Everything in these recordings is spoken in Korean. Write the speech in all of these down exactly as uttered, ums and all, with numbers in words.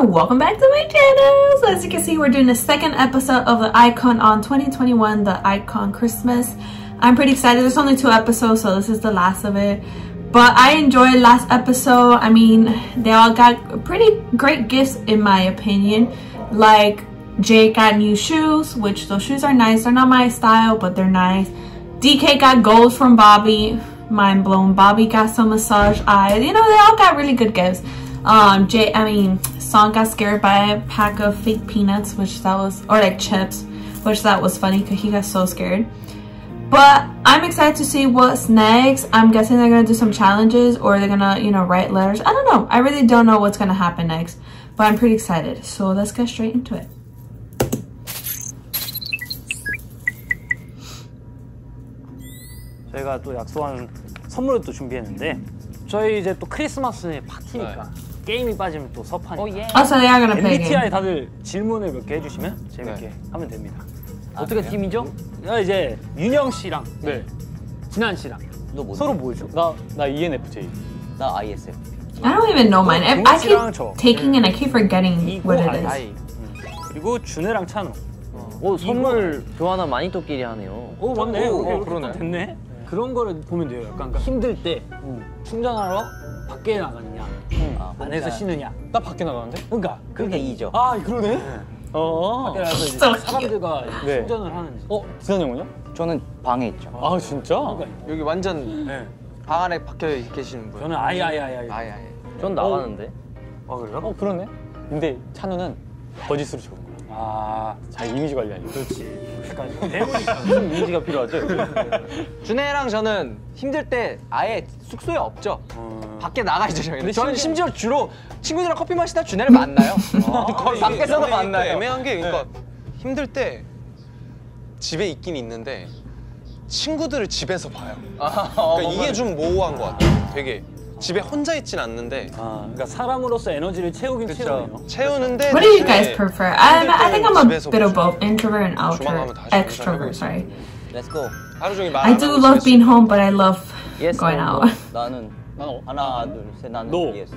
and welcome back to my channel. So as you can see, we're doing the second episode of the iKON on twenty twenty-one, the iKON Christmas. I'm pretty excited. There's only two episodes, so this is the last of it. But I enjoyed last episode. I mean, they all got pretty great gifts in my opinion. Like Jake got new shoes, which those shoes are nice. They're not my style, but they're nice. D K got gold from Bobby. Mind blown. Bobby got some massage eyes. You know, they all got really good gifts. Um, Jay, I mean, Song got scared by a pack of fake peanuts, which that was, or like chips, which that was funny because he got so scared. But I'm excited to see what's next. I'm guessing they're gonna do some challenges, or they're gonna, you know, write letters. I don't know. I really don't know what's gonna happen next, but I'm pretty excited. So let's get straight into it. 저희가 또 약속한 선물을 또 준비했는데 저희 이제 또 크리스마스 파티니까 네. 게임이 빠지면 또 섭하니까. Oh, yeah. So they are gonna play 엠비티아이 다들 질문을 몇 개 해주시면 재밌게 네. 하면 됩니다. 아, 어떻게 그래요? 팀이죠? 이제 윤영 씨랑 네. 진한 씨랑 너 뭐? 서로 뭐죠? 나, 나 이엔에프제이. 나 아이에스에프. I don't even know mine. I, I keep 저. taking and I keep forgetting what it is. 아이. 그리고 준혜랑 찬우. 오 선물 교환한 마니또끼리 하네요. 오 맞네. 오, 오, 오, 그러네. 됐네. 그런 거를 보면 돼요. 약간 그러니까 힘들 때 음. 충전하러 밖에 나가느냐, 음. 아, 안에서 쉬느냐. 나 밖에 나가는데? 그러니까 그게 이죠. 아 그러네. 네. 어. 밖에 나가서 이제 사람들과 네. 충전을 하는지. 어, 진한 형은요? 저는 방에 있죠. 아 진짜? 그러니까. 여기 완전 네. 방 안에 박혀 계시는 분. 저는 아이 아이 아이 아이. 아이 아이. 전 나가는데. 아 그래요? 어 그러네. 근데 찬우는 거짓으로 적은 거야. 아, 자 이미지 관리 아니야. 그렇지. 그러니까 배우니까 무슨 이미지가 필요하죠? 준혜랑 저는 힘들 때 아예 숙소에 없죠. 음... 밖에 나가 있죠. 저희는. 저는 심지어 주로 친구들이랑 커피 마시다 준혜를 만나요. 아, 거의 밖에서도 만나요. 애매한 게 그러니까 네. 힘들 때 집에 있긴 있는데 친구들을 집에서 봐요. 아, 그러니까 어, 이게 좀 모호한 것 같아요. 되게. 집에 혼자 있진 않는데. 아, 그러니까 사람으로서 에너지를 채우긴 그쵸. 채우네요. 채우는데. What do you guys prefer? I, I think I'm a bit of both introvert and outro extrovert. Sorry. Let's go. 하루 종일 I do love being home, but I love yes, going no, out. 나는 나는 하나 둘 셋 나는 no. yes.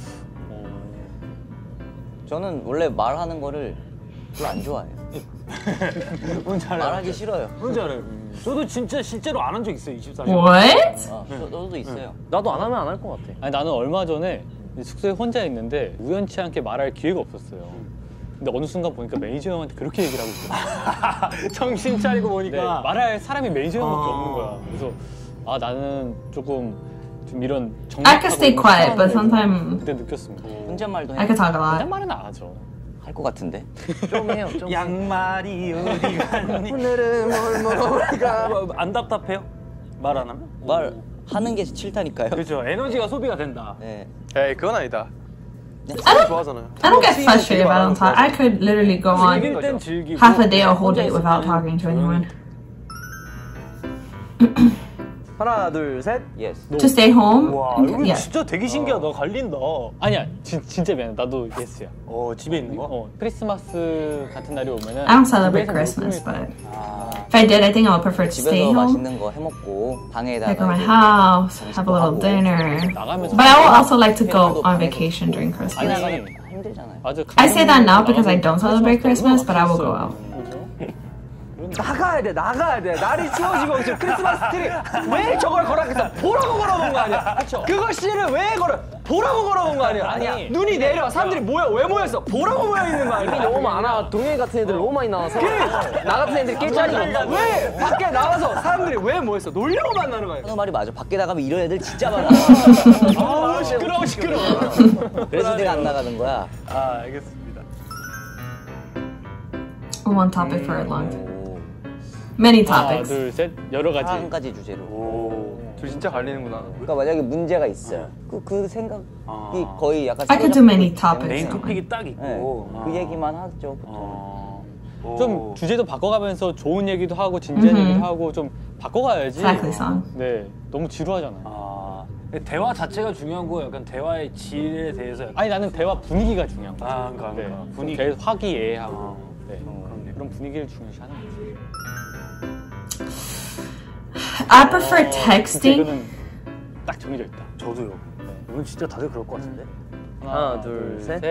저는 원래 말하는 거를 별로 안 좋아해요. 뭔지 알아요? 말하기 싫어요. 뭔지 알아요. 저도 진짜 실제로 안 한 적 있어요, 이십사 시간. What? 아, 저, 저도 있어요. 응. 나도 안 하면 안 할 것 같아. 아니 나는 얼마 전에 숙소에 혼자 있는데 우연치 않게 말할 기회가 없었어요. 근데 어느 순간 보니까 매니저 형한테 그렇게 얘기를 하고 있어요. 정신 차리고 보니까 네, 말할 사람이 매니저 형밖에 아 없는 거야. 그래서 아 나는 조금 좀 이런 I can stay quiet, but sometimes 그때 느꼈습니다. 혼잣말도 해. I can talk a lot. 혼잣말은 안 하죠. 할 것 같은데? 좀 해요. 좀. 양말이 어디 갔니? 오늘은 뭘 먹어볼까? 안 답답해요? 말 안 하면? 말 하는 게 싫다니까요. 그렇죠. 에너지가 소비가 된다. 네. 에이 그건 아니다. I don't, 좋아하잖아요. I don't get frustrated if I don't talk. I could literally go on half a day or whole day without talking to anyone. 하나 둘 셋. Yes. To stay home? 와, 이거 yeah. 진짜 되게 신기하다. 갈린다. 아니야, 진, 진짜 미안해. 나도 예스야. 어, 집에 있는 거? 어, 크리스마스 같은 날이 오면은 I don't celebrate Christmas, but if I did, I think I would prefer to stay 집에서 home. 맛있는 거 해 먹고 방에다가 Like at my house, have a little dinner. 나가면서 But I would also like to go on vacation during Christmas. 나가면 힘들잖아요. I say that now because I don't celebrate Christmas, but I will go out. 나가야 돼, 나가야 돼. 날이 추워지고 지금 크리스마스 트리 왜 저걸 걸어놨겠어? 보라고 걸어놓은 거 아니야? 그쵸? 그거 씨를 왜 걸어? 보라고 걸어놓은 거 아니야? 아니야. 눈이 내려, 사람들이 모여, 왜 모였어? 보라고 모여 있는 거 아니야? 이미 너무 많아. 동해 같은 애들 너무 많이 나와서 나 같은 애들이 깰 자리가 없어. 왜 밖에 나와서 사람들이 왜 모였어? 놀려고 만나는 거야. 하는 말이 맞아. 밖에 나가면 이런 애들 진짜 많아. 아, 시끄러워, 시끄러워. 그래서 내가 안 나가는 거야. 아, 알겠습니다. One topic for a long time. Many topics. 하나, 둘, 셋, 여러 가지. 한 가지 주제로. 오. 둘 진짜 갈리는구나. 그러니까 만약에 문제가 있어요. 그, 그 생각이 아. 거의 약간 I could do many topics. 메인 토픽이 딱 있고. 네, 아. 그 얘기만 하죠. 아. 좀 주제도 바꿔가면서 좋은 얘기도 하고 진지한 Mm-hmm. 얘기도 하고 좀 바꿔가야지. Exactly, song. 네, 너무 지루하잖아요. 아. 대화 자체가 중요한 거 약간 대화의 질에 대해서. 약간... 아니 나는 대화 분위기가 중요한 거야. 아, 그러니까, 그러니까. 네. 분위기. 계속 화기애애하고. 아. 네. 음, 그런 분위기를 중요시하는 거지. I prefer texting. 이거는 딱 정해져 있다. 저도요. 네. 이건 진짜 다들 그럴 것 같은데. 하나, 둘, 셋. 셋.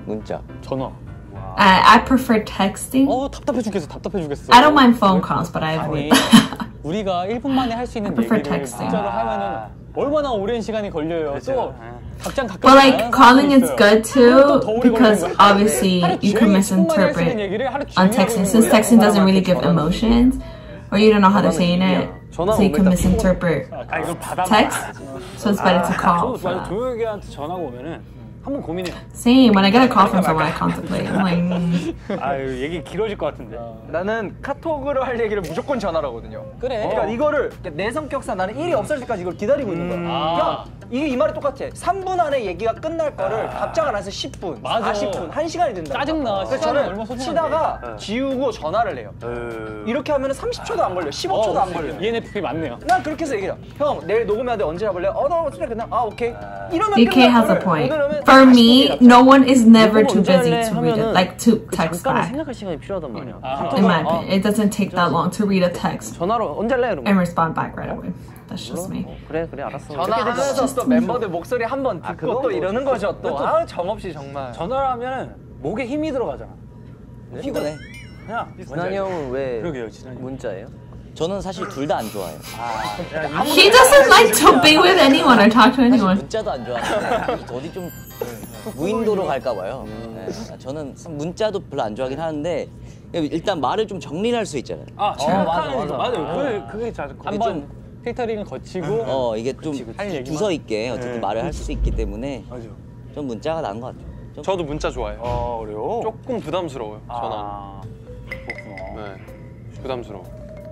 문자. 전화. I, I prefer texting. 어 답답해 죽겠어. 답답해 죽겠어. I don't mind phone calls, but I 아니, avoid that. 우리가 일 분 만에 할 수 있는 I prefer 얘기를 texting. 문자로 하면은 얼마나 오랜 시간이 걸려요. 또 각장 가까이 But like calling is good too because obviously you can misinterpret on texting since texting doesn't really give emotions or you don't know how they're saying it, so you can misinterpret 아 이걸 받아. text. So it's better to call. 저도 만약 동혁이한테 전화가 오면은 한번 고민해요. Same. When I get a call from someone, I contemplate. I'm like, mm. 아유 얘기 길어질 것 같은데. 나는 카톡으로 할 얘기를 무조건 전화로 하거든요. 그래. 그러니까 이거를 내 성격상 나는 일이 없을 때까지 이걸 기다리고 있는 거야. 아. 야, 이게 이 말이 똑같아. 삼 분 안에 얘기가 끝날 거를 답장을 안 해서 십 분, 맞아. 사십 분, 한 시간이 된다. 짜증나. 그래서 시간이 얼마나 저는 소중한데. 치다가 지우고 전화를 해요. 이렇게 하면 삼십 초도 안 걸려, 십오 초도 안 걸려. 이엔에프피 맞네요. 난 그렇게 해서 얘기해요. 형, 내일 녹음해야 돼. 언제 해볼래? 어, 나 어차피 그냥 아, 오케이. 이러면 D K has a point. For me, no one is never too busy to read it, like to text back. 생각할 시간이 필요하단 말이야. In my opinion, it doesn't take that long to read a text 전화로 언제 할래? 이러면. and respond back right away. That's just me. 그래 그래 알았어. 전화하면서 또 멤버들 목소리 한 번 듣고 그건 또 뭐 이러는 거죠. 또 아, 정없이 정말. 전화를 하면은 목에 힘이 들어가잖아. 피곤해. 그냥 진환이 형은 왜 그러게요, 진환이 형. 문자예요? 저는 사실 둘 다 안 좋아해요. He doesn't like to be with anyone or talk to anyone. 문자도 안 좋아하는데 어디 좀 무인도로 갈까 봐요. 네. 저는 문자도 별로 안 좋아하긴 하는데 일단 말을 좀 정리를 할 수 있잖아요. 아 생각하는 맞아, 거 맞아. 맞아요. 그게 그게 자주 한번 필터링을 거치고 어 이게 좀 할 얘기만. 주서 있게 어쨌든 네. 말을 할 수 있기 때문에 맞아. 좀 문자가 나은 것 같아요. 좀 저도 문자 좋아해요. 아 그래요? 조금 부담스러워요. 전화. 아 그렇구나. 네. 부담스러워.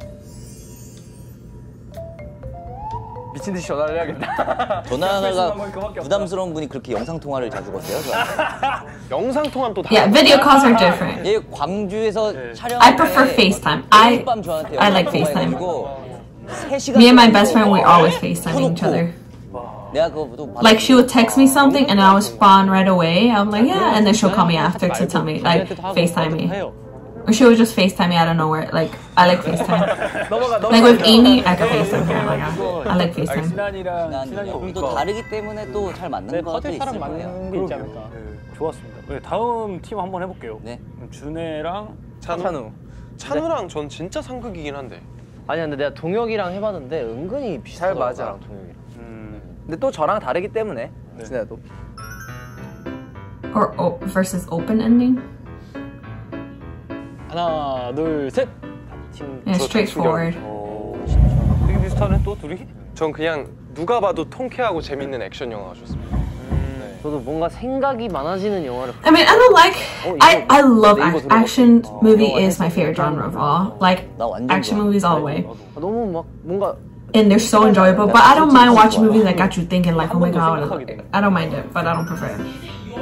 미친 듯이 전화를 해야겠다. 전화가 부담스러운 분이 그렇게 영상 통화를 자주 거세요? 영상 통화는 또 Yeah, 다른 video calls are different. 얘 광주에서 촬영. I prefer FaceTime. I 밤 저한테 I like 영상 FaceTime. 통화해가지고 세 시간 Me and my 정도 best friend, we always FaceTiming each 켜놓고 other. 내가 그거도 Like she would text me something and I would respond right away. I'm like, yeah, and then she'll call me after to tell me, like, FaceTime me. Or she would just FaceTime me out of nowhere. Like, I like FaceTime. Like with Amy, I can FaceTime her. Like, I like FaceTime. 진환이랑 난 진환이 형이 또 보니까 다르기 때문에 또 잘 맞는 네, 것도 퍼즐 있을 사람 거예요. 맞는 게 있지 않을까. 네, 좋았습니다. 네, 다음 팀 한번 해볼게요. 네. 그럼 준혜랑 찬우. 찬우. 찬우랑 전 진짜 상극이긴 한데. 아니 근데 내가 동혁이랑 해봤는데 은근히 잘 비슷하더라고. 맞아. 나랑 동혁이랑. 음, 근데 또 저랑 다르기 때문에 진짜도. Or o versus open ending. 하나, 둘, 셋. 팀 Yeah, straightforward. 어, 되게 비슷하네 또 둘이. 전 그냥 누가 봐도 통쾌하고 재밌는 액션 영화가 좋습니다. 네. 저도 뭔가 생각이 많아지는 영화를. I mean, I don't like. I I love ac action movie is my favorite genre of all. Like 나 완전 action 좋아. movies all the way, 너무 막 뭔가 and they're so enjoyable. But I don't mind watching movies that got you thinking, like, oh my god. I don't mind it, but I don't prefer it.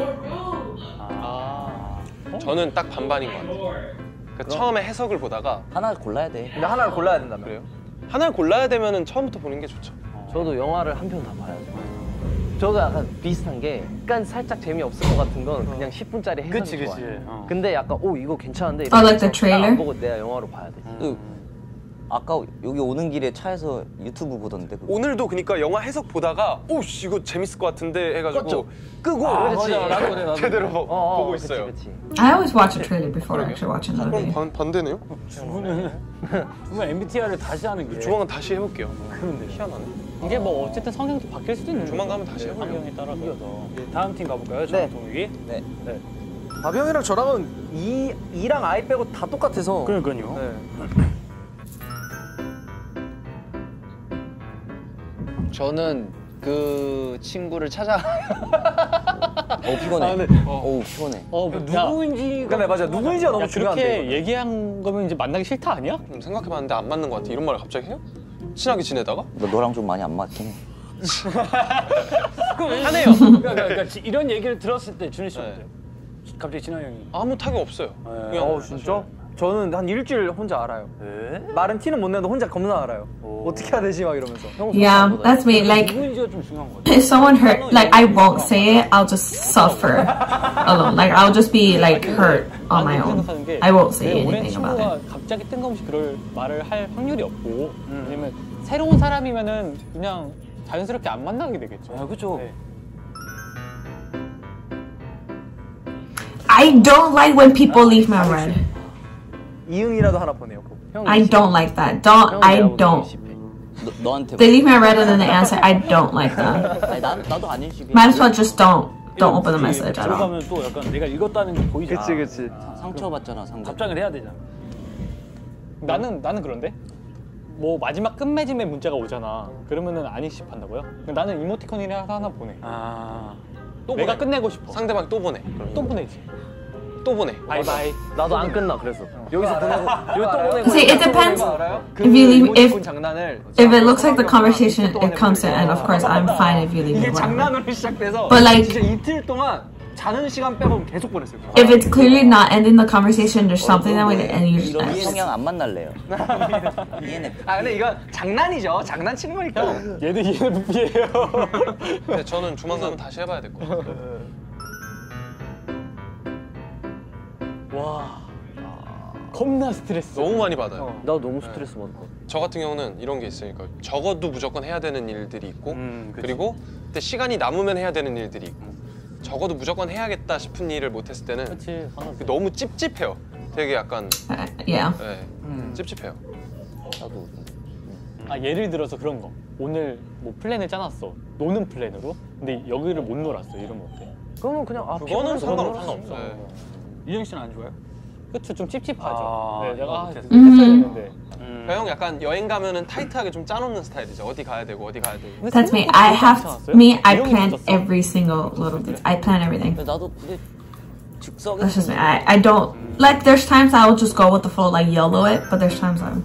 저는 딱 반반인 것 같아요. 그러니까 처음에 해석을 보다가 하나 골라야 돼. 근데 하나를 골라야 된다면. 그래요? 하나를 골라야 되면은 처음부터 보는 게 좋죠. 저도 영화를 한 편 다 봐야죠. 저도 약간 비슷한 게 약간 살짝 재미없을 것 같은 건 그냥 십 분짜리 해석이 그치, 그치. 좋아요. 어. 근데 약간 오 이거 괜찮은데 Oh, like the 이러면서 trailer? 안 보고 내가 영화로 봐야 돼. 그, 아까 여기 오는 길에 차에서 유튜브 보던데 그거. 오늘도 그러니까 영화 해석 보다가 오씨 이거 재밌을 것 같은데 해가지고 껐죠? 끄고 그렇지. 나도 그래, 나도 제대로 보, 어, 어, 보고 그치, 있어요. 그치. I always watch a trailer before actually watching the 그럼 movie. 반, 반대네요? 주문은 정말 엠비티아이를 다시 하는 게. 조만간 다시 해볼게요. 그런데 희한하네. 이게 뭐 어쨌든 성향도 바뀔 수도 있는 조만간 한번 다시 해보려고. 환경에 따라서. 네, 다음 팀 가볼까요? 네. 동욱이. 네. 네. 바비형이랑 저랑은 이 이랑 아이 빼고 다 똑같아서. 그러니까요. 네. 저는 그 친구를 찾아. 어 피곤해. 아, 근데- 어우 피곤해. 어, 누구인지가 근데 맞아 누구인지가 너무 야, 중요한데. 그렇게 이거는. 얘기한 거면 이제 만나기 싫다 아니야? 음, 생각해봤는데 안 맞는 것 같아. 이런 말을 갑자기 해요? 친하게 지내다가? 너, 너랑 좀 많이 안 맞긴 해. 하네요. 그러니까, 그러니까 지- 이런 얘기를 들었을 때 준혜 씨 네. 어때요? 갑자기 진아 형이. 아무 타격 없어요. 네. 그냥 어 진짜? 저는 한 일주일 혼자 알아요. 네? 말은 티는 못 내도 혼자 겁나 알아요. 어떻게 해야 되지 막 이러면서. Yeah, that's me. Like, 누구인지가 좀 중요한 것 같아요. if someone hurt, like, I won't say it. I'll just suffer alone. Like, I'll just be like hurt on my own. I won't say 내 오랜 anything about 친구가 it. 갑자기 뜬금없이 그럴 말을 할 확률이 없고 왜냐면 새로운 사람이면은 그냥 자연스럽게 안 만나게 되겠죠. 아, 그렇죠. 네. I don't like when people leave me on red. 이응이라도 하나 보내요. I don't like that. Don't. I don't. 너, 너한테 They leave me on red and then they answer. I don't like that. 아니, 나, 나도 안 일십이야. Might as well just don't. Don't open the message at all. 들어가면 또 약간 내가 읽었다는 게 보이잖아. 그치 그치. 상처받잖아 상처. 답장을 해야 되잖아. 나는 나는 그런데 뭐 마지막 끝맺음에 문자가 오잖아. 그러면은 안 익십한다고요? 나는 이모티콘이라도 하나 보내. 아. 또 내가 보내. 끝내고 싶어. 상대방 또 보내. 또 보내지. 또 보내. 바이바이. 나도 안 끝나 그래서. 여기서 보내고 여기 또 보내고. See, it depends. 알아요? 그 If you leave, if 이모티콘 장난을 if it looks like the conversation, it comes to an end. Of course, I'm fine if you leave me. 이게 Whatever. 장난으로 시작돼서 But like- 진짜 이틀 동안 자는 시간 빼고 계속 보냈어요. If it's clearly not ending the conversation, there's something that way, and you just. 이런 성향 안 만날래요. 이엔에프피. 아 근데 이건 장난이죠. 장난치는 거니까. 얘도 이엔에프피예요. 근데 저는 조만간 다시 해봐야 될 것 같아요. 와. 겁나 스트레스. 너무 많이 받아요. 나도 너무 스트레스 받을 것 같아. 저 같은 경우는 이런 게 있으니까 적어도 무조건 해야 되는 일들이 있고 음, 그치. 그리고 근데 시간이 남으면 해야 되는 일들이 있고 적어도 무조건 해야겠다 싶은 일을 못했을 때는 그렇지. 너무 찝찝해요. 되게 약간 Uh, yeah. 네, 찝찝해요. 나도. 아 예를 들어서 그런 거. 오늘 뭐 플랜을 짜놨어. 노는 플랜으로. 근데 여기를 못 놀았어. 이러면 어때? 그러면 그냥 아 그거는 피곤해서 상관없어. 상관없어. 네. 이정 씨는 안 좋아요? 그쵸 좀 찝찝하죠. 아, 네, 내가 아, 못했어. 그렇게 했어야 했는데. 음. 형 약간 여행 가면은 타이트하게 좀 짜놓는 스타일이죠. 어디 가야 되고 어디 가야 되고. That's me. I have me. I plan every single little detail. I plan everything. 근데 나도 근데 즉석에. That's just me. I, I don't like. There's times I will just go with the flow, like YOLO it. But there's times I'm.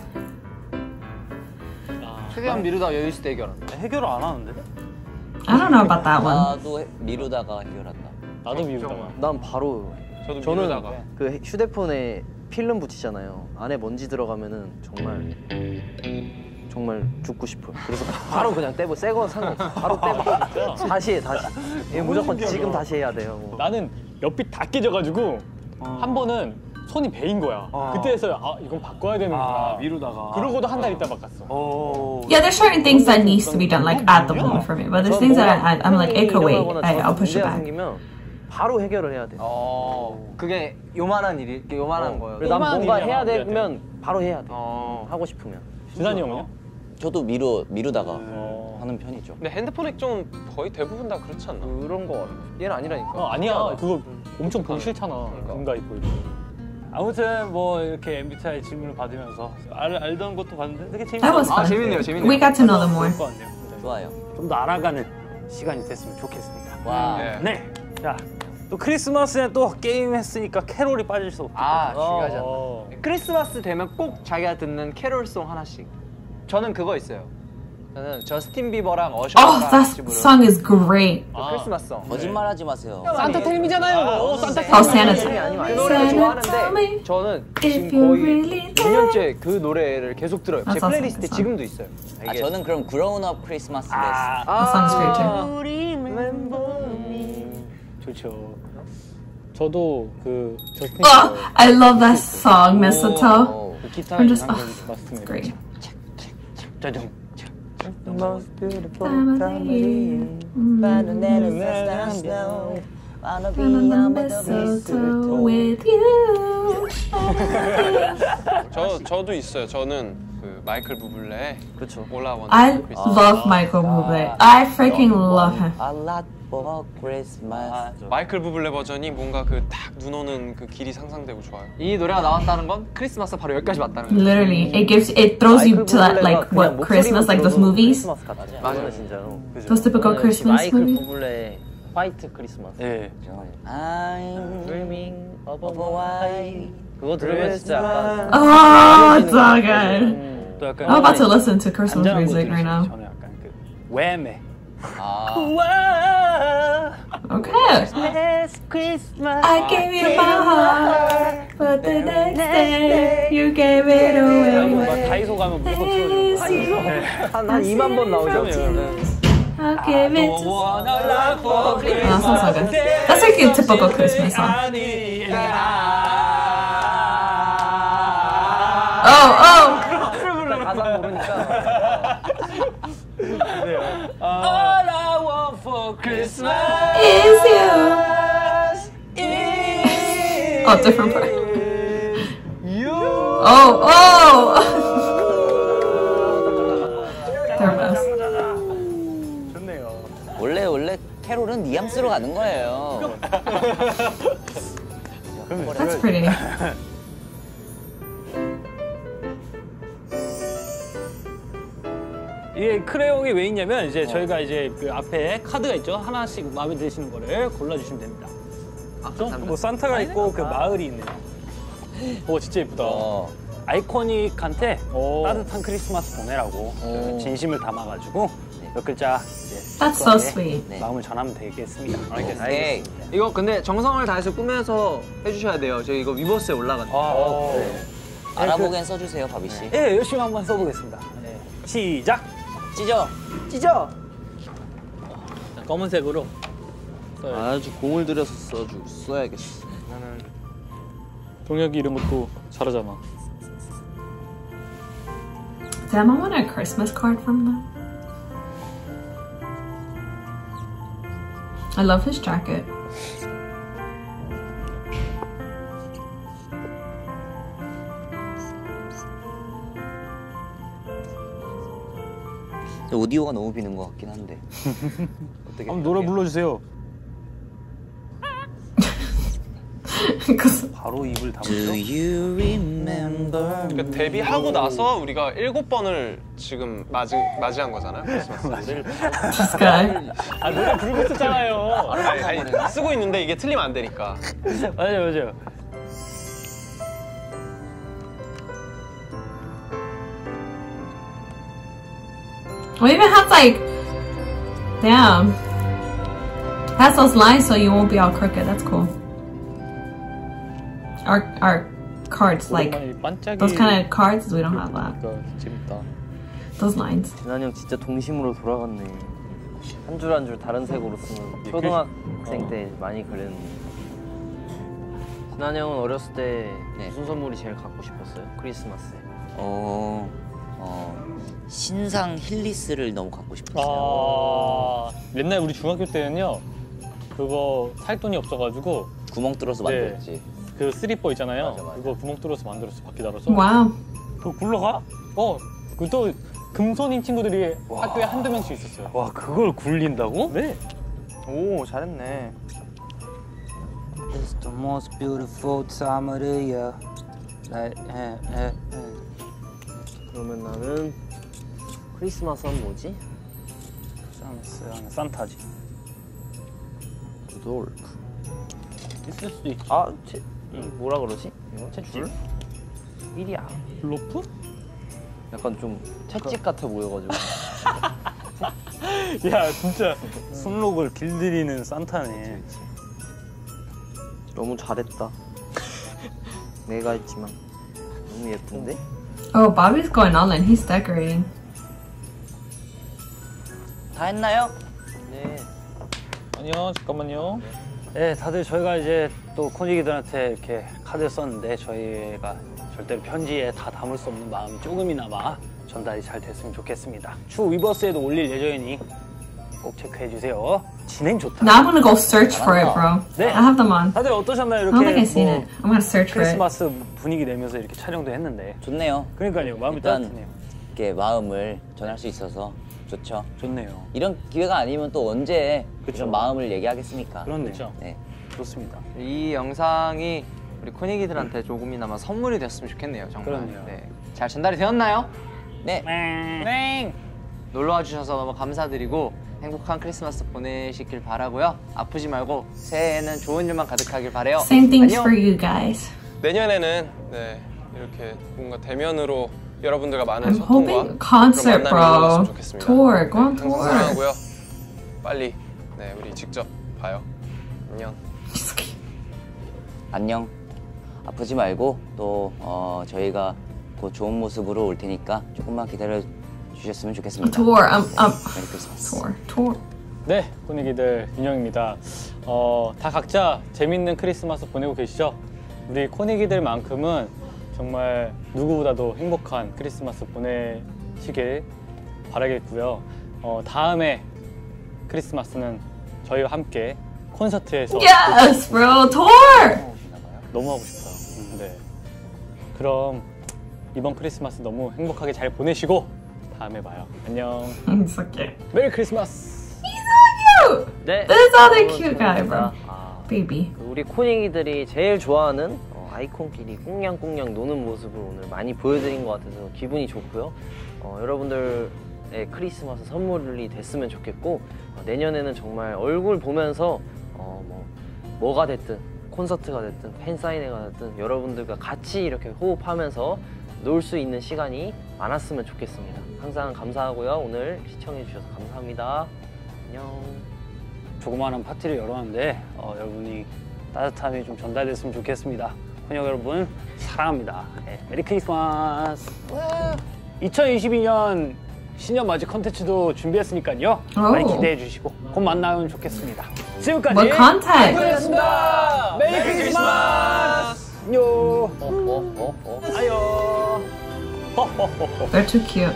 최대한 미루다 여유 있을 때 해결한다. 해결을 안 하는데? I don't know about that one. 나도 해- 미루다가 해결한다. 나도 미우다가. 난 바로. 저도 저는 미루다가. 그 휴대폰에 필름 붙이잖아요. 안에 먼지 들어가면은 정말 정말 죽고 싶어요. 그래서 바로 그냥 떼고 새거 상관없어. 바로 떼고 다시 해 다시. 이거 무조건 지금 다시 해야 돼요. 뭐. 나는 옆이 다 깨져가지고 한 번은 손이 베인 거야. 그때서야 아 이건 바꿔야 되는구나. 아, 미루다가. 그러고도 한 달 있다 바꿨어. 오. Yeah, there's certain things that needs to be done like at the moment for me. But there's things that I, I'm like it could wait. I, I'll push it 문제가 back. 생기면 바로 해결을 해야 돼. 어 그게 요만한 일이 요만한 거예요. 그래서 난 뭔가 일이야, 해야 우리한테. 되면 바로 해야 돼. 어. 하고 싶으면. 지산이 형은요? 저도 미루 미루다가 어. 하는 편이죠. 근데 핸드폰 액정은 거의 대부분 다 그렇지 않나? 그런 거 얘는 아니라니까. 어 아니야. 그거 엄청 보기 싫잖아. 금가 입고 이거. 아무튼 뭐 이렇게 엠비티아이 질문을 받으면서 알, 알던 것도 봤는데 되게 재밌었어요. That was 아 fun. 재밌네요, 재밌네요. We got to know them more. 좋을 것 같네요. 네. 좋아요. 좀 더 알아가는 시간이 됐으면 좋겠습니다. 와. 네. 네. 자, 또 크리스마스에 또 게임 했으니까 캐롤이 빠질 수 없죠. 아 중요하지 않나. 어. 크리스마스 되면 꼭 자기가 듣는 캐롤송 하나씩. 저는 그거 있어요. 저는 저스틴 비버랑 어셔가 Oh, that 같이 부른 song is great. 그 크리스마스송. 거짓말하지 마세요. 산타 텔미잖아요. 어, 산타 Oh, Santa 그 Time. 노래를 Santa 좋아하는데 tell me 저는 if 지금 you 거의 really 몇 년째 그 노래를 계속 들어요. 제 아, 플레이리스트에 아, 지금도 있어요. 아 저는 그럼 그라운업 크리스마스 데스. 아, That song's great too. 좋죠. 저도 그 저스틴 Oh, I love that song, Mistletoe. 그 기타 I'm just- 연주가 It's 맞습니다. great. 짜잔. The most beautiful Time of the time of year. Wanna be I'm on under the mistletoe with you. 저 저도 있어요. 저는 그 마이클 부블레의 그렇죠. All I Want I for Christmas. love Michael Bublé. I freaking love him. A lot for Christmas. 마이클 부블레 버전이 뭔가 그 딱 눈 오는 그 길이 상상되고 좋아요. 이 노래가 나왔다는 건 크리스마스 바로 여기까지 맞다는 거예요. Literally, it gives it throws you to that like what Christmas, like those movies, 크리스마스 같아. 맞아요, 진짜로. those typical Christmas 마이클 movies. 부블레의 화이트 크리스마스. 예. I'm Dreaming of a of a white. 그거 들으면 진짜 약간 Oh, it's so good. 또 약간 I'm about to listen to Christmas 잔잔한 거 music right 들으시죠? now. 저는 약간 그 웸에. 아. Okay. Christmas. I gave you my heart, but the next day you gave it 막 away. 다이소 가면 무조건 This 틀어줘요. year 한한 이만 번 나오죠. I'll give it to Oh, that sounds so good. That's like a typical Christmas song. Oh, oh! 가사 모르니까. All I want for Christmas Is you. Oh, different part. Oh, oh! They're a mess. 좋네요. 원래 원래 캐롤은 뉘앙스로 가는 거예요. That's pretty. 이게 크레용이 왜 있냐면 이제 저희가 이제 그 앞에 카드가 있죠. 하나씩 마음에 드시는 거를 골라주시면 됩니다. 그래서 뭐 산타가 있고 그 마을이 있네요. 오 진짜 예쁘다. 어. 아이코닉한테 오. 따뜻한 크리스마스 보내라고 그 진심을 담아가지고 몇 글자 이제 That's so sweet. 네. 마음을 전하면 되겠습니다. 알겠습니다. 오케이. 이거 근데 정성을 다해서 꾸며서 해주셔야 돼요. 저희 이거 위버스에 올라가는. 아, 네. 알아보긴 써주세요, 바비 씨. 예, 열심히 한번 써보겠습니다. 네. 시작. 찢어. 찢어. 검은색으로. 아주 공을 들여서 써주 써야겠어. 동혁이 이런 것도 잘하잖아. Damn, I want a Christmas card from them. I love his jacket. 오디오가 너무 비는 것 같긴 한데. 어떻게 한번 노래 불러주세요. Because 바로 입을 Do 다물죠. you remember? 그러니까 데뷔하고 나서 우리가 일곱 번을 지금 맞이, 맞이한 거잖아요. 크리스마스. this guy. 아 노래 부르고 있었잖아요. 아니, 아니, 쓰고 있는데 이게 틀리면 안 되니까. 맞아요, 맞아요. We even have like, damn. Has those lines so you won't be all crooked. That's cool. Our our cards like 반짝이. those kind of cards we don't have that. 그러니까 재밌다. Those lines. 진환이 형 진짜 동심으로 돌아갔네. 한 줄 한 줄 다른 색으로 쓰는. 초등학생 때 많이 그랬는데. 진환이 형은 어렸을 때 네. 무슨 선물이 제일 갖고 싶었어요? 크리스마스에. 어, 어, 신상 힐리스를 너무 갖고 싶었어요. 아 옛날 우리 중학교 때는요 그거 살 돈이 없어가지고 구멍 뚫어서 네. 만들었지. 그 쓰리퍼 있잖아요. 맞아, 맞아. 그거 구멍 뚫어서 만들었어 바퀴 달아서. Wow. 그거 굴러가? 어. 그 또 금손인 친구들이 학교에 한두 명씩 있었어요. 와, 그걸 굴린다고? 네. 오 잘했네. It's the most beautiful time of the year. Like, eh, eh, eh. 그러면 나는 크리스마스 하면 뭐지? 산타, 산타지. 루돌프. 있을 수도 있지. 아, 제, 뭐라 그러지? 이거 채찍? 일이야. 로프? 약간 좀 채찍 같아 보여가지고. 야 진짜 손록을 길들이는 산타네. 너무 잘했다. 내가 했지만 너무 예쁜데? Oh, Bobby's going all in. He's decorating. 다 했나요? 네. 아니요 잠깐만요. 네, 다들 저희가 이제 또 코니기들한테 이렇게 카드를 썼는데 저희가 절대로 편지에 다 담을 수 없는 마음이 조금이나마 전달이 잘 됐으면 좋겠습니다. 추후 위버스에도 올릴 예정이니 꼭 체크해 주세요. 진행 좋다. Now I'm gonna go search for it, bro. 네. I have them on. 다들 어떠셨나요? I don't think 이렇게 I've seen 뭐 it. I'm gonna search for it. 크리스마스 분위기 내면서 이렇게 촬영도 했는데 좋네요. 그러니까요. 마음이 일단 따뜻해요. 이렇게 마음을 전할 수 있어서 좋죠. 좋네요. 이런 기회가 아니면 또 언제 그쵸. 이런 마음을 얘기하겠습니까? 그렇네요. 그렇죠. 네. 좋습니다. 이 영상이 우리 코니기들한테 조금이나마 선물이 됐으면 좋겠네요. 정말. 그럼요. 네. 잘 전달이 되었나요? 네. 땡. 놀러와 주셔서 너무 감사드리고 행복한 크리스마스 보내시길 바라고요. 아프지 말고 새해에는 좋은 일만 가득하길 바래요. Same things 안녕. for you guys. 내년에는 네, 이렇게 뭔가 대면으로 여러분들과 많은 I'm 소통과 hoping concert, 그런 만남이 이루어졌으면 bro. 좋겠습니다. Tour, go on 항상 tour. 사랑하고요. 빨리 네, 우리 직접 봐요. 안녕. Just kidding. 안녕. 아프지 말고 또 어, 저희가 곧 좋은 모습으로 올 테니까 조금만 기다려 주셨으면 좋겠습니다. Tour. I'm I'm 메리 크리스마스. tour. Tour. 네, 코니기들 윤영입니다. 어, 다 각자 재밌는 크리스마스 보내고 계시죠? 우리 코니기들만큼은 정말 누구보다도 행복한 크리스마스 보내시길 바라겠고요. 어, 다음에 크리스마스는 저희와 함께 콘서트에서 Yes, bro. Tour. 너무 하고 싶어요. 네. 그럼 이번 크리스마스 너무 행복하게 잘 보내시고 다음에 봐요. 안녕. It's so cute. 메리 크리스마스. 네. This other cute guy, bro. 아, Baby. 우리 코닝이들이 제일 좋아하는 어, 아이콘끼리 꽁냥꽁냥 노는 모습을 오늘 많이 보여드린 것 같아서 기분이 좋고요. 어, 여러분들의 크리스마스 선물이 됐으면 좋겠고 어, 내년에는 정말 얼굴 보면서 어, 뭐, 뭐가 됐든 콘서트가 됐든 팬사인회가 됐든 여러분들과 같이 이렇게 호흡하면서 놀 수 있는 시간이 많았으면 좋겠습니다. 항상 감사하고요. 오늘 시청해주셔서 감사합니다. 안녕. 조그마한 파티를 열었는데 어, 여러분이 따뜻함이 좀 전달됐으면 좋겠습니다. 혼영 여러분 사랑합니다. 네, 메리 크리스마스. 이천이십이 년 신년 맞이 컨텐츠도 준비했으니까요. 많이 기대해 주시고 곧 만나면 좋겠습니다. 지금까지 What content? 였습니다. 메리 크리스마스. 안녕. 어, 어, 어, 어. 아요. They're too cute.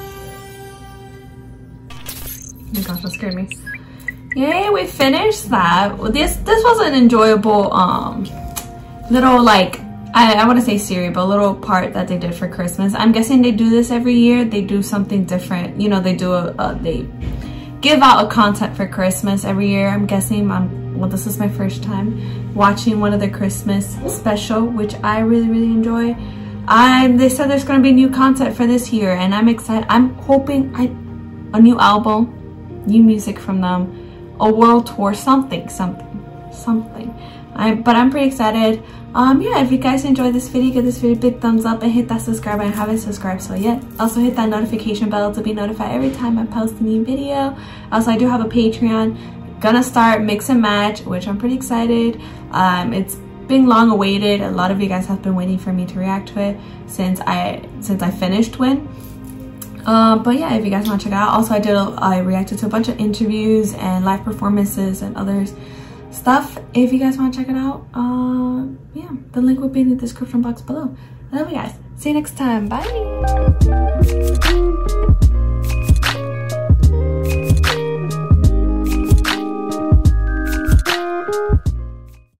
Oh my gosh, that scared me. Yay, we finished that. Well, this this was an enjoyable um little like I, I want to say series, but a little part that they did for Christmas. I'm guessing they do this every year. They do something different. You know, they do a, a they give out a content for Christmas every year. I'm guessing I'm well, this is my first time watching one of their Christmas special, which I really really enjoy. I they said there's gonna be new content for this year, and I'm excited. I'm hoping I a new album, new music from them, a world tour, something, something, something. I but I'm pretty excited. Um, yeah, if you guys enjoyed this video, give this video a big thumbs up and hit that subscribe button if you haven't subscribed so yet. Also hit that notification bell to be notified every time I post a new video. Also, I do have a Patreon. Gonna start Mix and Match, which I'm pretty excited. Um, it's been long awaited. A lot of you guys have been waiting for me to react to it since I since I finished Win. Um, but yeah, if you guys want to check it out. Also, I did a, I reacted to a bunch of interviews and live performances and others stuff. If you guys want to check it out, um, yeah, the link will be in the description box below. I love you guys. See you next time. Bye.